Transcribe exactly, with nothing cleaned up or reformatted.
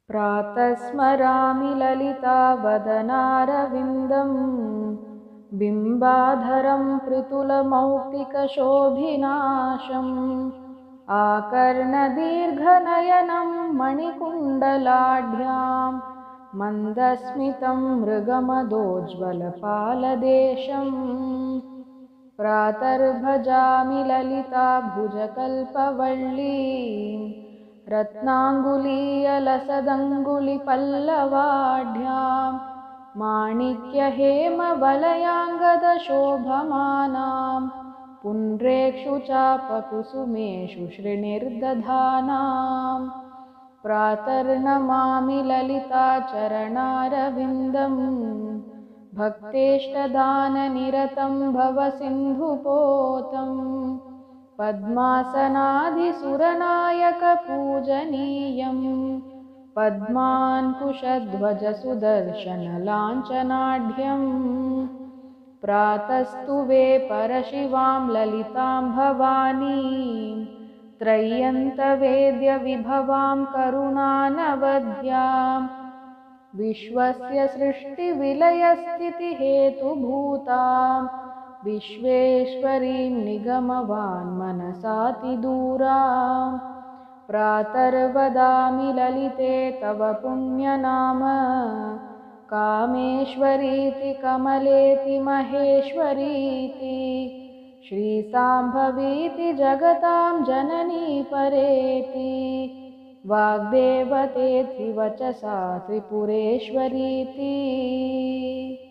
प्रातः स्मरामि ललितावदनारविन्दं बिम्बाधरं पृथुलमौक्तिकशोभिनाशम् आकर्णदीर्घनयनं मणिकुण्डलाढ्यां मन्दस्मितं मृगमदोज्ज्वलपालदेशम् प्रातर्भजामि ललिताभुजकल्पवल्लीं रत्नाङ्गुलीयलसदङ्गुलिपल्लवाढ्यां माणिक्यहेमवलयाङ्गदशोभमानां पुण्ड्रेक्षुचापकुसुमेषु श्रीनिर्दधानां प्रातर्नमामि ललिताचरणारविन्दम् भक्तेष्टदाननिरतं भवसिन्धुपोतं पद्मासनाधिसुरनायकपूजनीयं पद्माङ्कुशध्वजसुदर्शनलाञ्छनाढ्यम् प्रातस्तुवे परशिवां ललितां भवानीं त्रय्यन्तवेद्यविभवां करुणानवद्यां विश्वस्य सृष्टिविलयस्थितिहेतुभूतां विश्वेश्वरीं निगमवान्मनसातिदूरां प्रातर्वदामि ललिते तव पुण्यनाम कामेश्वरीति कमलेति महेश्वरीति श्रीसाम्भवीति जगतां जननी परेति वाग्देवतेति वचसा त्रिपुरेश्वरीति।